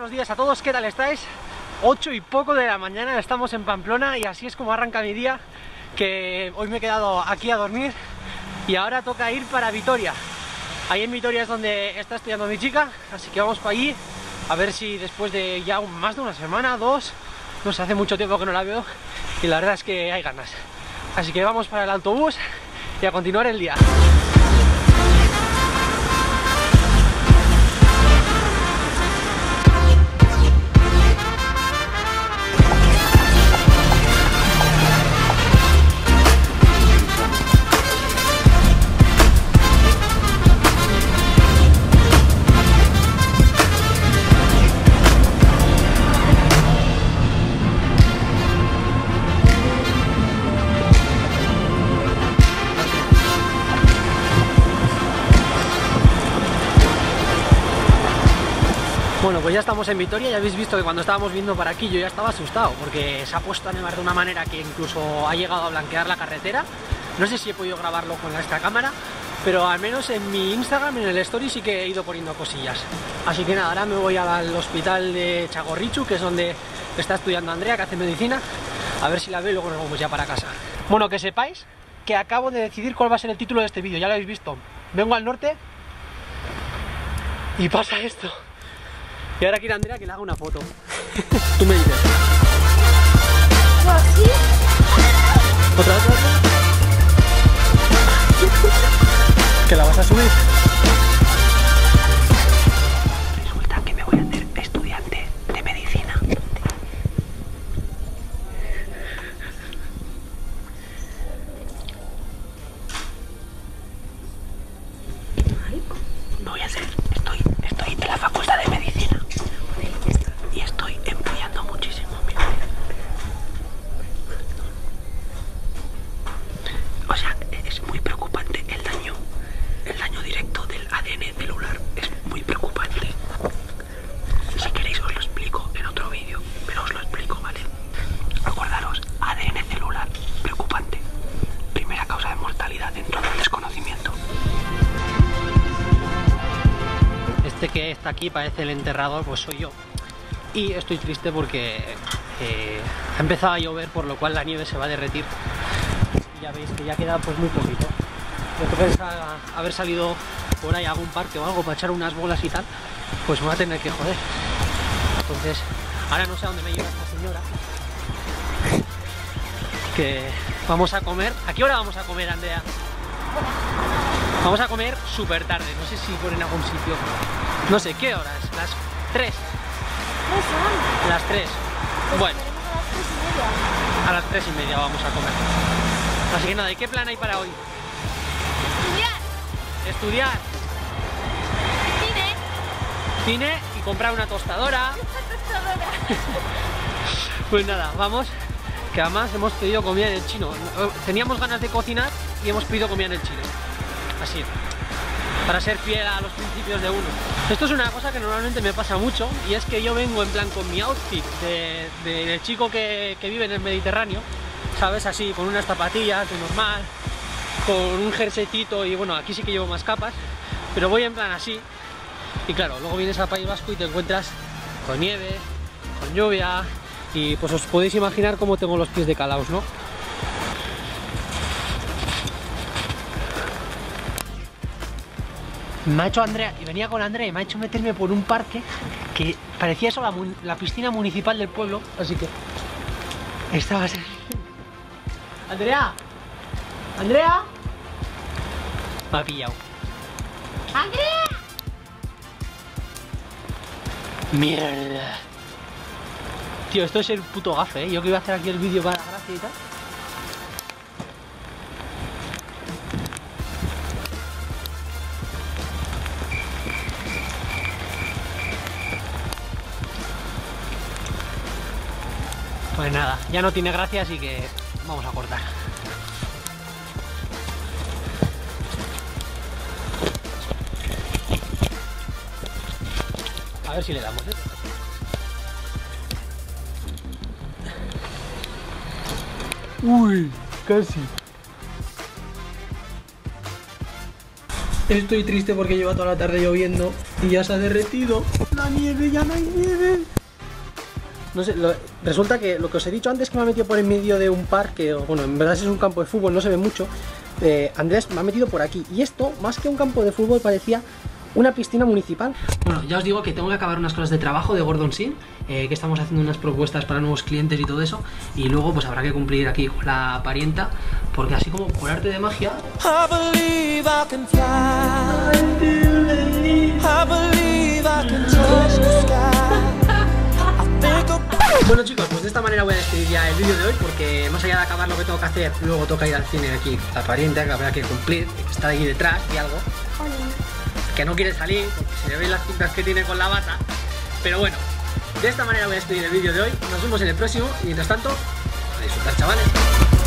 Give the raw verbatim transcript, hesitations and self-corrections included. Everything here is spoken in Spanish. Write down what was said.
buenos días a todos, ¿qué tal estáis? ocho y poco de la mañana, estamos en Pamplona y así es como arranca mi día, que hoy me he quedado aquí a dormir y ahora toca ir para Vitoria. Ahí en Vitoria es donde está estudiando mi chica, así que vamos para allí a ver si después de ya más de una semana, dos, no sé, hace mucho tiempo que no la veo y la verdad es que hay ganas. Así que vamos para el autobús y a continuar el día. Bueno, pues ya estamos en Vitoria, ya habéis visto que cuando estábamos viendo para aquí yo ya estaba asustado porque se ha puesto a nevar de una manera que incluso ha llegado a blanquear la carretera. No sé si he podido grabarlo con esta cámara, pero al menos en mi Instagram, en el story, sí que he ido poniendo cosillas. Así que nada, ahora me voy al hospital de Txagorritxu, que es donde está estudiando Andrea, que hace medicina, a ver si la veo y luego nos vamos ya para casa. Bueno, que sepáis que acabo de decidir cuál va a ser el título de este vídeo, ya lo habéis visto. Vengo al norte y pasa esto. Y ahora quiere Andrea que le haga una foto. Tú me dices. ¿Así? ¿Otra vez? ¿Que la vas a subir? Resulta que me voy a hacer estudiante de medicina. Me voy a hacer, estoy, estoy en la facultad de medicina. Y estoy empollando muchísimo, mira. O sea, es muy preocupante el daño, el daño directo del A D N celular. Es muy preocupante. Si queréis os lo explico en otro vídeo, pero os lo explico, ¿vale? Acordaros, A D N celular, preocupante. Primera causa de mortalidad dentro del desconocimiento. Este que está aquí parece el enterrador, pues soy yo. Y estoy triste porque eh, ha empezado a llover, por lo cual la nieve se va a derretir. Y ya veis que ya queda pues muy poquito. Yo que pensaba haber salido por ahí a algún parque o algo para echar unas bolas y tal, pues me voy a tener que joder. Entonces, ahora no sé a dónde me lleva esta señora. Que vamos a comer. ¿A qué hora vamos a comer, Andrea? Vamos a comer súper tarde, no sé si ponen algún sitio. No sé, ¿qué horas? Las tres. ¿Qué son? Las tres. Pues Bueno, a las tres y media. a las tres y media vamos a comer. Así que nada, ¿y qué plan hay para hoy? Estudiar. Estudiar, Cine. cine y comprar una tostadora. Tostadora. Pues nada, vamos, que además hemos pedido comida en el chino. Teníamos ganas de cocinar y hemos pedido comida en el chino. Así, para ser fiel a los principios de uno. Esto es una cosa que normalmente me pasa mucho y es que yo vengo en plan con mi outfit de, de, de chico que, que vive en el Mediterráneo, ¿sabes? Así, con unas zapatillas de normal, con un jerseycito y bueno, aquí sí que llevo más capas, pero voy en plan así. Y claro, luego vienes al País Vasco y te encuentras con nieve, con lluvia y pues os podéis imaginar cómo tengo los pies de calaos, ¿no? Me ha hecho Andrea, y venía con Andrea y me ha hecho meterme por un parque que parecía eso la, la piscina municipal del pueblo, así que estaba así. Andrea, Andrea, me ha pillado. ¡Andrea! Mierda. Tío, esto es el puto gafe, ¿eh? Yo que iba a hacer aquí el vídeo para la gracia y tal. Pues nada, ya no tiene gracia, así que vamos a cortar. A ver si le damos, ¿eh? Uy, casi. Estoy triste porque lleva toda la tarde lloviendo y ya se ha derretido la nieve, ya no hay nieve. No sé, lo, resulta que lo que os he dicho antes, que me ha metido por en medio de un parque, o bueno, en verdad es un campo de fútbol, no se ve mucho. eh, Andrés me ha metido por aquí y esto, más que un campo de fútbol, parecía una piscina municipal. Bueno, ya os digo que tengo que acabar unas cosas de trabajo de Gordon Sin, eh, que estamos haciendo unas propuestas para nuevos clientes y todo eso, y luego pues habrá que cumplir aquí con la parienta, porque así como por arte de magia I believe I can fly. I believe I can touch the sky. Bueno chicos, pues de esta manera voy a despedir ya el vídeo de hoy, porque más allá de acabar lo que tengo que hacer, luego toca ir al cine aquí, la parienta, que habrá que cumplir, que está aquí detrás y algo que no quiere salir, porque se le ven las pintas que tiene con la bata. Pero bueno, de esta manera voy a despedir el vídeo de hoy. Nos vemos en el próximo y mientras tanto, a disfrutar, chavales.